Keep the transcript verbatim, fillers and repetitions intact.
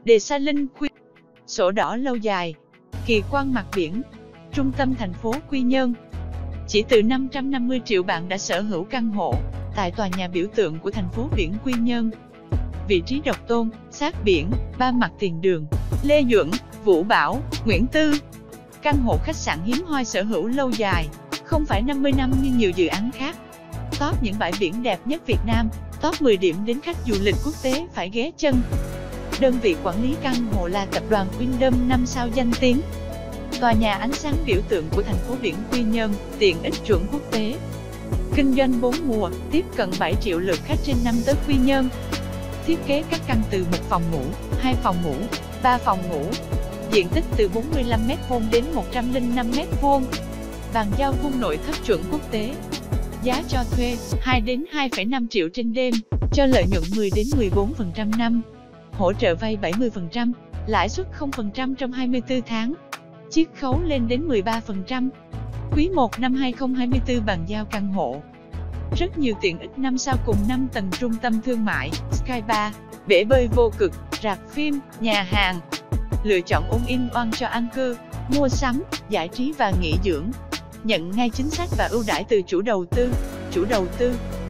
Đề Sa Linh Quy, sổ đỏ lâu dài, kỳ quan mặt biển, trung tâm thành phố Quy Nhơn. Chỉ từ năm trăm năm mươi triệu bạn đã sở hữu căn hộ tại tòa nhà biểu tượng của thành phố biển Quy Nhơn. Vị trí độc tôn, sát biển, ba mặt tiền đường, Lê Duẩn, Vũ Bảo, Nguyễn Tư. Căn hộ khách sạn hiếm hoi sở hữu lâu dài, không phải năm mươi năm như nhiều dự án khác. Top những bãi biển đẹp nhất Việt Nam, top mười điểm đến khách du lịch quốc tế phải ghé chân. Đơn vị quản lý căn hộ là tập đoàn Wyndham năm sao danh tiếng. Tòa nhà ánh sáng biểu tượng của thành phố biển Quy Nhơn, tiện ích chuẩn quốc tế. Kinh doanh bốn mùa, tiếp cận bảy triệu lượt khách trên năm tới Quy Nhơn. Thiết kế các căn từ một phòng ngủ, hai phòng ngủ, ba phòng ngủ. Diện tích từ bốn mươi lăm mét vuông đến một trăm lẻ năm mét vuông. Bàn giao vùng nội thất chuẩn quốc tế. Giá cho thuê hai đến hai phẩy năm triệu trên đêm, cho lợi nhuận mười đến mười bốn phần trăm năm. Hỗ trợ vay bảy mươi phần trăm, lãi suất không phần trăm trong hai mươi tư tháng. Chiết khấu lên đến mười ba phần trăm. Quý một năm hai không hai tư bàn giao căn hộ. Rất nhiều tiện ích năm sao cùng năm tầng trung tâm thương mại, Sky Bar, bể bơi vô cực, rạp phim, nhà hàng. Lựa chọn all-in-one cho an cư, mua sắm, giải trí và nghỉ dưỡng. Nhận ngay chính sách và ưu đãi từ chủ đầu tư. Chủ đầu tư